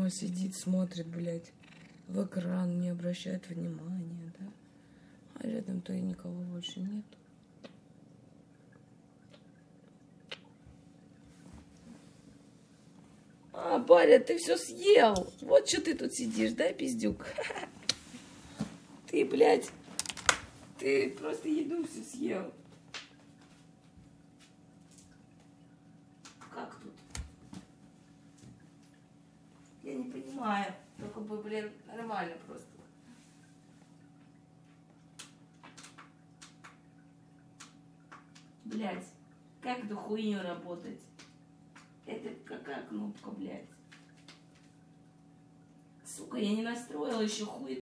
О, сидит, смотрит, блядь, в экран, не обращает внимания, да? А рядом-то и никого больше нет. А, Баря, ты все съел. Вот что ты тут сидишь, да, пиздюк? Ты, блядь, ты просто еду все съел. Как тут? Я не понимаю. Только бы, блин, нормально просто. Блядь, как эту хуйню работать? Это какая кнопка, блядь? Сука, я не настроила еще хуй.